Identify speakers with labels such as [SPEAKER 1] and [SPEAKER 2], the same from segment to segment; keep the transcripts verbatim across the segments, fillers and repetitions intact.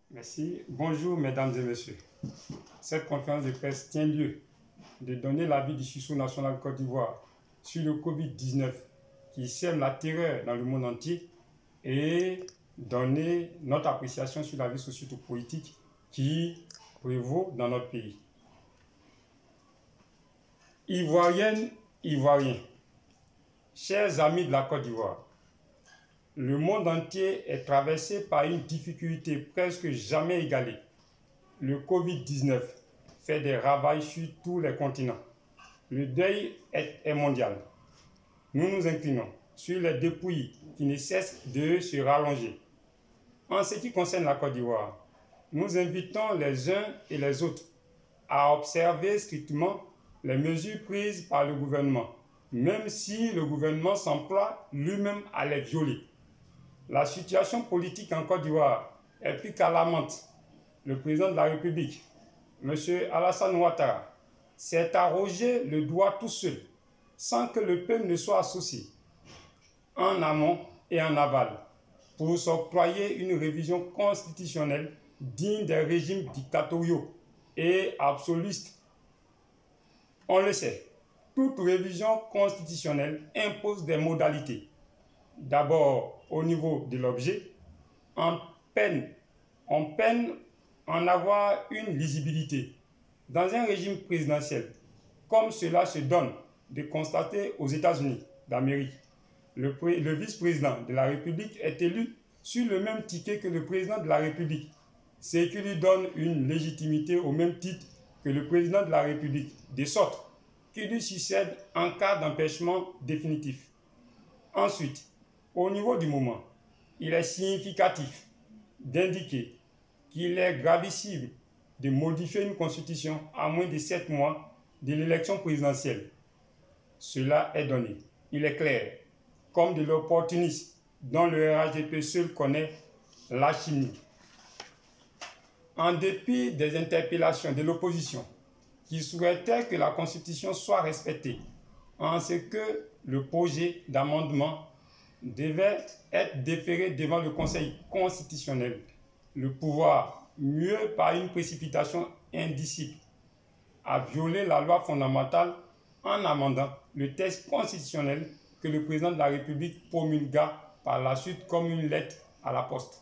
[SPEAKER 1] Merci. Bonjour, mesdames et messieurs. Cette conférence de presse tient lieu de donner l'avis du sursaut national Côte d'Ivoire sur le Covid dix-neuf qui sème la terreur dans le monde entier et donner notre appréciation sur la vie socio-politique qui prévaut dans notre pays. Ivoiriennes, Ivoiriens, chers amis de la Côte d'Ivoire, le monde entier est traversé par une difficulté presque jamais égalée. Le Covid dix-neuf fait des ravages sur tous les continents. Le deuil est, est mondial. Nous nous inclinons sur les dépouilles qui ne cessent de se rallonger. En ce qui concerne la Côte d'Ivoire, nous invitons les uns et les autres à observer strictement les mesures prises par le gouvernement, même si le gouvernement s'emploie lui-même à les violer. La situation politique en Côte d'Ivoire est plus qu'alarmante. Le président de la République, M. Alassane Ouattara, s'est arrogé le droit tout seul, sans que le peuple ne soit associé, en amont et en aval, pour s'octroyer une révision constitutionnelle digne des régimes dictatoriaux et absolutistes. On le sait, toute révision constitutionnelle impose des modalités. D'abord, au niveau de l'objet, on peine, on peine en avoir une lisibilité. Dans un régime présidentiel, comme cela se donne de constater aux États-Unis d'Amérique, le, le vice-président de la République est élu sur le même ticket que le président de la République, ce qui lui donne une légitimité au même titre que le président de la République, de sorte qu'il lui succède en cas d'empêchement définitif. Ensuite, au niveau du moment, il est significatif d'indiquer qu'il est gravissime de modifier une constitution à moins de sept mois de l'élection présidentielle. Cela est donné. Il est clair, comme de l'opportunisme dont le R H D P seul connaît la chimie. En dépit des interpellations de l'opposition qui souhaitait que la constitution soit respectée, en ce que le projet d'amendement devait être déféré devant le Conseil constitutionnel, le pouvoir, mieux par une précipitation indicible, a violé la loi fondamentale en amendant le texte constitutionnel que le président de la République promulgua par la suite comme une lettre à la poste.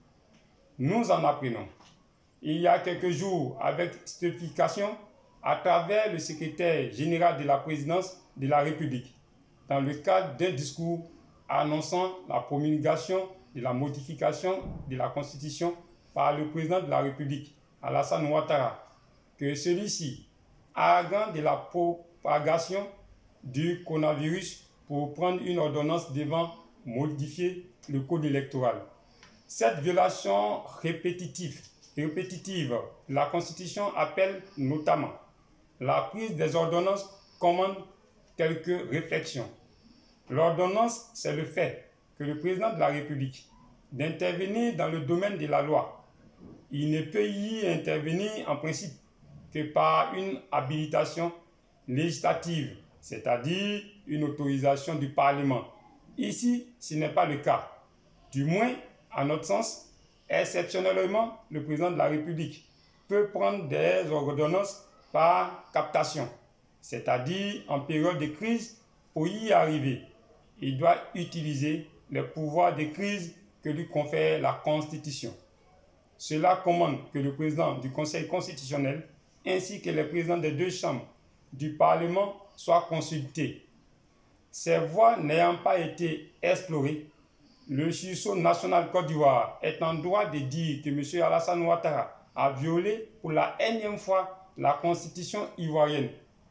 [SPEAKER 1] Nous en apprenons il y a quelques jours avec stupéfaction à travers le secrétaire général de la présidence de la République, dans le cadre d'un discours annonçant la promulgation de la modification de la Constitution par le président de la République, Alassane Ouattara, que celui-ci, arrogant de la propagation du coronavirus pour prendre une ordonnance devant modifier le code électoral. Cette violation répétitive, répétitive de la Constitution appelle notamment la prise des ordonnances commande quelques réflexions. L'ordonnance, c'est le fait que le président de la République d'intervenir dans le domaine de la loi. Il ne peut y intervenir en principe que par une habilitation législative, c'est-à-dire une autorisation du Parlement. Ici, ce n'est pas le cas. Du moins, à notre sens, exceptionnellement, le président de la République peut prendre des ordonnances par captation, c'est-à-dire en période de crise. Pour y arriver, il doit utiliser les pouvoirs de crise que lui confère la Constitution. Cela commande que le président du Conseil constitutionnel ainsi que les présidents des deux chambres du Parlement soient consultés. Ces voies n'ayant pas été explorées, le sursaut national Côte d'Ivoire est en droit de dire que M. Alassane Ouattara a violé pour la énième fois la Constitution ivoirienne.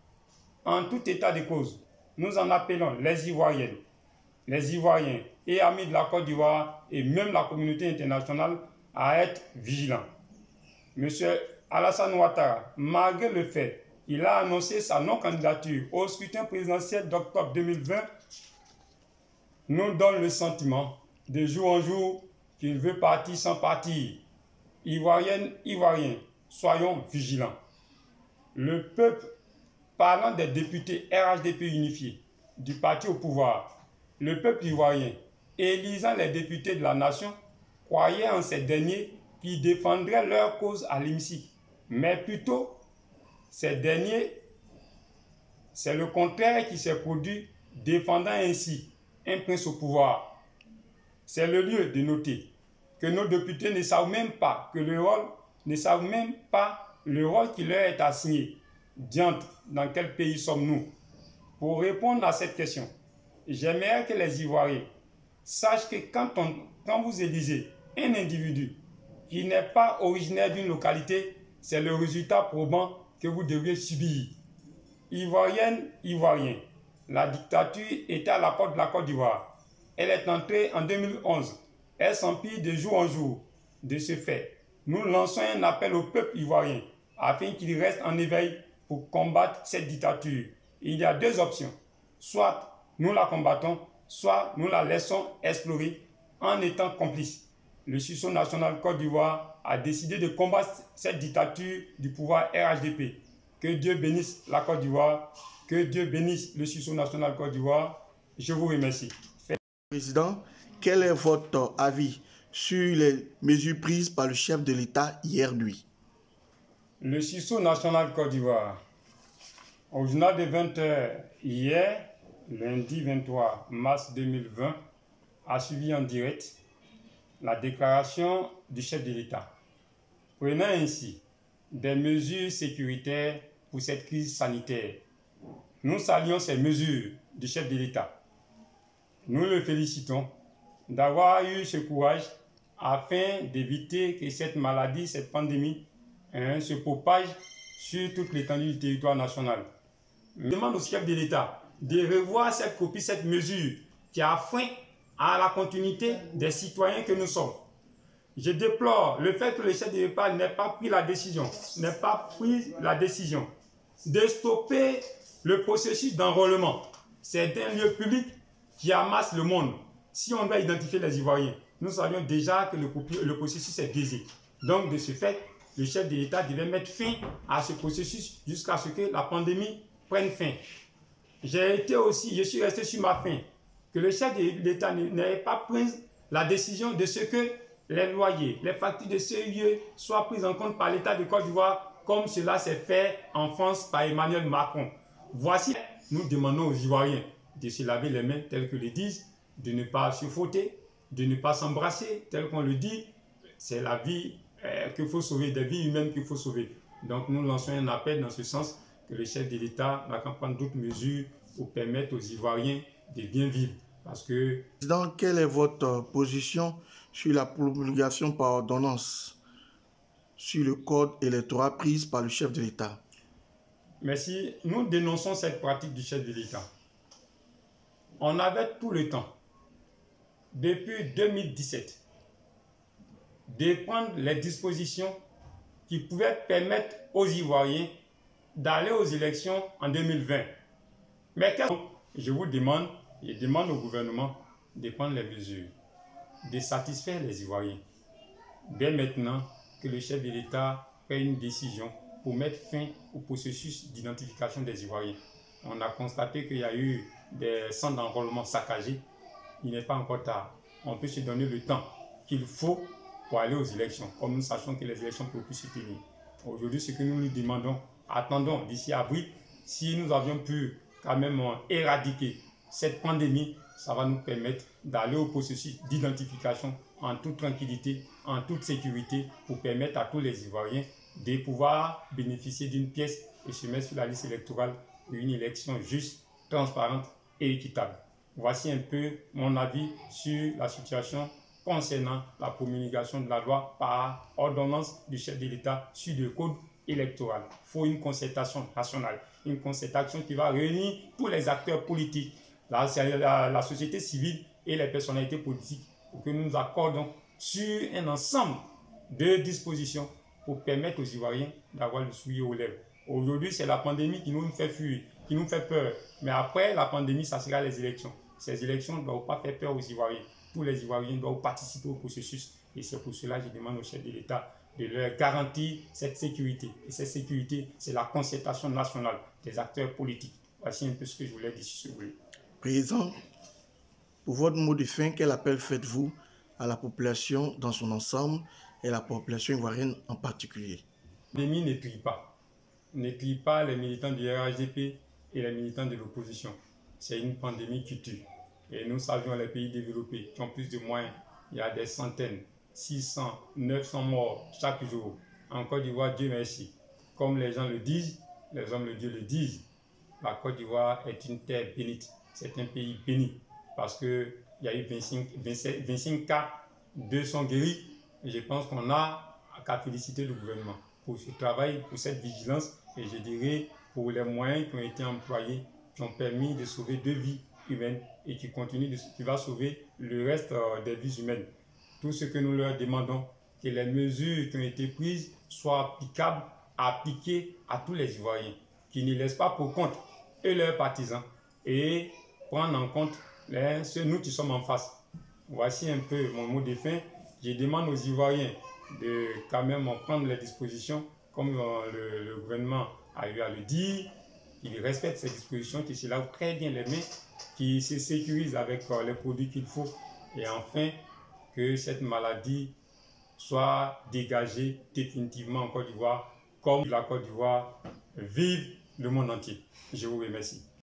[SPEAKER 1] En tout état de cause, nous en appelons les Ivoiriennes, les Ivoiriens et amis de la Côte d'Ivoire et même la communauté internationale à être vigilants. M. Alassane Ouattara, malgré le fait qu'il a annoncé sa non-candidature au scrutin présidentiel d'octobre deux mille vingt, nous donne le sentiment de jour en jour qu'il veut partir sans partir. Ivoiriennes, Ivoiriens, soyons vigilants. Le peuple, parlant des députés R H D P unifiés du parti au pouvoir, le peuple ivoirien, élisant les députés de la nation, croyait en ces derniers qui défendraient leur cause à l'hémicycle, mais plutôt ces derniers, c'est le contraire qui s'est produit, défendant ainsi un prince au pouvoir. C'est le lieu de noter que nos députés ne savent même pas que le rôle, ne savent même pas le rôle qui leur est assigné. Diantre, dans quel pays sommes-nous? Pour répondre à cette question, j'aimerais que les Ivoiriens sachent que quand, on, quand vous élisez un individu qui n'est pas originaire d'une localité, c'est le résultat probant que vous devriez subir. Ivoirienne, Ivoirien, la dictature était à la porte de la Côte d'Ivoire. Elle est entrée en deux mille onze. Elle s'empire de jour en jour. De ce fait, nous lançons un appel au peuple ivoirien afin qu'il reste en éveil pour combattre cette dictature. Il y a deux options. Soit nous la combattons, soit nous la laissons explorer en étant complices. Le sursaut national Côte d'Ivoire a décidé de combattre cette dictature du pouvoir R H D P. Que Dieu bénisse la Côte d'Ivoire, que Dieu bénisse le sursaut national Côte d'Ivoire. Je vous remercie.
[SPEAKER 2] Président, quel est votre avis sur les mesures prises par le chef de l'État hier nuit?
[SPEAKER 1] Le sursaut national Côte d'Ivoire, au journal de vingt heures hier, lundi vingt-trois mars deux mille vingt, a suivi en direct la déclaration du chef de l'État, prenant ainsi des mesures sécuritaires pour cette crise sanitaire. Nous saluons ces mesures du chef de l'État. Nous le félicitons d'avoir eu ce courage afin d'éviter que cette maladie, cette pandémie, hein, se propage sur toute l'étendue du territoire national. Je demande au chef de l'État de revoir cette copie, cette mesure qui a frein à la continuité des citoyens que nous sommes. Je déplore le fait que le chef de l'État n'ait pas pris la décision, n'ait pas pris la décision de stopper le processus d'enrôlement. C'est un lieu public qui amasse le monde. Si on doit identifier les Ivoiriens, nous savions déjà que le, le processus est biaisé. Donc, de ce fait, le chef de l'État devait mettre fin à ce processus jusqu'à ce que la pandémie prenne fin. J'ai été aussi, je suis resté sur ma faim, que le chef de l'État n'ait pas pris la décision de ce que les loyers, les factures de ce lieu soient prises en compte par l'État de Côte d'Ivoire, comme cela s'est fait en France par Emmanuel Macron. Voici, nous demandons aux Ivoiriens de se laver les mains tels que le disent, de ne pas se frotter, de ne pas s'embrasser tel qu'on le dit. C'est la vie euh, qu'il faut sauver, des vies humaines qu'il faut sauver. Donc nous lançons un appel dans ce sens que le chef de l'État va prendre d'autres mesures pour permettre aux Ivoiriens de bien vivre. Parce que...
[SPEAKER 2] Président, quelle est votre position sur la promulgation par ordonnance sur le code électoral prise par le chef de l'État?
[SPEAKER 1] Merci. Nous dénonçons cette pratique du chef de l'État. On avait tout le temps, depuis deux mille dix-sept, de prendre les dispositions qui pouvaient permettre aux Ivoiriens d'aller aux élections en deux mille vingt. Mais je vous demande, je demande au gouvernement de prendre les mesures, de satisfaire les Ivoiriens. Dès maintenant que le chef de l'État prenne une décision pour mettre fin au processus d'identification des Ivoiriens. On a constaté qu'il y a eu des centres d'enrôlement saccagés. Il n'est pas encore tard. On peut se donner le temps qu'il faut pour aller aux élections, comme nous sachons que les élections peuvent plus se tenir. Aujourd'hui, ce que nous nous demandons, attendons d'ici avril, si nous avions pu quand même éradiquer cette pandémie, ça va nous permettre d'aller au processus d'identification en toute tranquillité, en toute sécurité, pour permettre à tous les Ivoiriens de pouvoir bénéficier d'une pièce et se mettre sur la liste électorale pour une élection juste, transparente et équitable. Voici un peu mon avis sur la situation concernant la promulgation de la loi par ordonnance du chef de l'État sur le code électoral. Il faut une concertation nationale, une concertation qui va réunir tous les acteurs politiques, la, la, la société civile et les personnalités politiques pour que nous nous accordons sur un ensemble de dispositions pour permettre aux Ivoiriens d'avoir le sourire aux lèvres. Aujourd'hui, c'est la pandémie qui nous fait fuir, qui nous fait peur. Mais après la pandémie, ça sera les élections. Ces élections ne doivent pas faire peur aux Ivoiriens. Tous les Ivoiriens doivent participer au processus. Et c'est pour cela que je demande au chef de l'État de leur garantir cette sécurité. Et cette sécurité, c'est la concertation nationale des acteurs politiques. Voici un peu ce que je voulais dire sur ce sujet.
[SPEAKER 2] Président, pour votre mot de fin, quel appel faites-vous à la population dans son ensemble et la population ivoirienne en particulier.
[SPEAKER 1] La pandémie ne tue pas. Ne tue pas les militants du R H D P et les militants de l'opposition. C'est une pandémie qui tue. Et nous savions les pays développés qui ont plus de moyens. Il y a des centaines, six cents, neuf cents morts chaque jour. En Côte d'Ivoire, Dieu merci. Comme les gens le disent, les hommes de Dieu le disent, la Côte d'Ivoire est une terre bénite. C'est un pays béni parce qu'il y a eu vingt-cinq, vingt-sept, vingt-cinq cas, deux sont guéris. Et je pense qu'on a qu'à féliciter le gouvernement pour ce travail, pour cette vigilance et je dirais pour les moyens qui ont été employés, qui ont permis de sauver deux vies humaines et qui continuent de, qui va sauver le reste euh, des vies humaines. Tout ce que nous leur demandons, que les mesures qui ont été prises soient applicables, appliquées à tous les Ivoiriens, qui ne laissent pas pour compte et leurs partisans et prendre en compte les, ceux nous qui sommes en face. Voici un peu mon mot de fin. Je demande aux Ivoiriens de quand même prendre les dispositions comme euh, le, le gouvernement a eu à le dire, qu'ils respectent ces dispositions, qu'ils se lavent très bien les mains, qu'ils se sécurisent avec euh, les produits qu'il faut et enfin que cette maladie soit dégagée définitivement en Côte d'Ivoire comme la Côte d'Ivoire vive le monde entier. Je vous remercie.